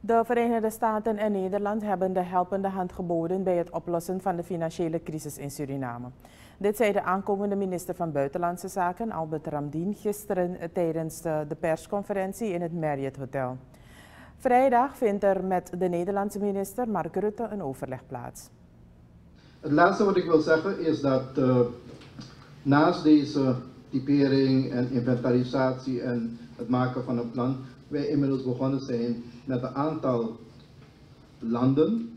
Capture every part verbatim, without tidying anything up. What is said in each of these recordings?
De Verenigde Staten en Nederland hebben de helpende hand geboden bij het oplossen van de financiële crisis in Suriname. Dit zei de aankomende minister van Buitenlandse Zaken, Albert Ramdien, gisteren tijdens de persconferentie in het Marriott Hotel. Vrijdag vindt er met de Nederlandse minister Mark Rutte een overleg plaats. Het laatste wat ik wil zeggen is dat uh, naast deze typering en inventarisatie en het maken van een plan, wij inmiddels begonnen zijn met een aantal landen,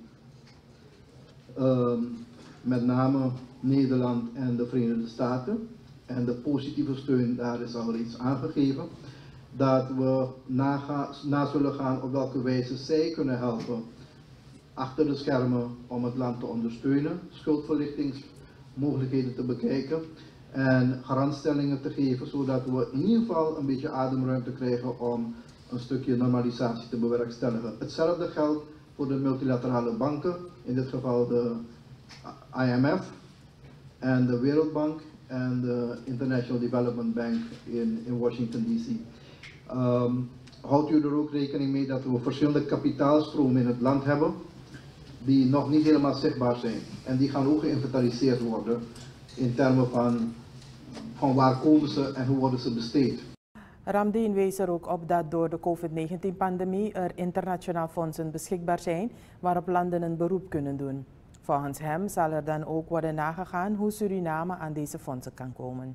uh, met name Nederland en de Verenigde Staten. En de positieve steun daar is al reeds aangegeven. Dat we naga, na zullen gaan op welke wijze zij kunnen helpen achter de schermen om het land te ondersteunen, schuldverlichtingsmogelijkheden te bekijken en garantstellingen te geven, zodat we in ieder geval een beetje ademruimte krijgen om een stukje normalisatie te bewerkstelligen. Hetzelfde geldt voor de multilaterale banken, in dit geval de I M F en de Wereldbank en de International Development Bank in, in Washington D C. Um, houdt u er ook rekening mee dat we verschillende kapitaalstromen in het land hebben die nog niet helemaal zichtbaar zijn. En die gaan ook geïnventariseerd worden in termen van, van waar komen ze en hoe worden ze besteed. Ramdien wees er ook op dat door de COVID negentien pandemie er internationaal fondsen beschikbaar zijn waarop landen een beroep kunnen doen. Volgens hem zal er dan ook worden nagegaan hoe Suriname aan deze fondsen kan komen.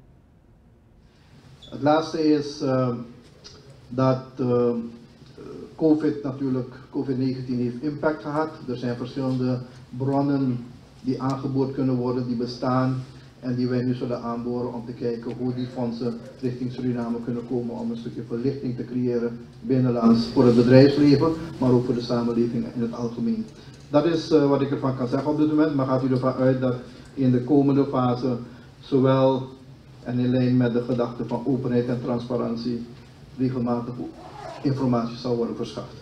Het laatste is uh, dat uh, COVID natuurlijk, COVID negentien heeft impact gehad. Er zijn verschillende bronnen die aangeboord kunnen worden, die bestaan en die wij nu zullen aanboren om te kijken hoe die fondsen richting Suriname kunnen komen om een stukje verlichting te creëren binnenlands voor het bedrijfsleven, maar ook voor de samenleving in het algemeen. Dat is uh, wat ik ervan kan zeggen op dit moment, maar gaat u ervan uit dat in de komende fase zowel en in lijn met de gedachte van openheid en transparantie regelmatig informatie zal worden verschaft.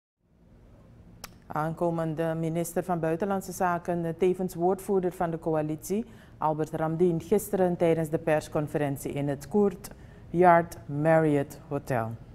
Aankomende minister van Buitenlandse Zaken, tevens woordvoerder van de coalitie, Albert Ramdien, gisteren tijdens de persconferentie in het Courtyard Marriott Hotel.